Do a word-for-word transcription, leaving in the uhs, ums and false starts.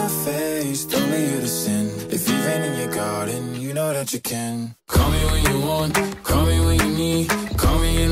face, tell me you're the sin. If you've been in your garden, you know that you can. Call me when you want, call me when you need. Call me in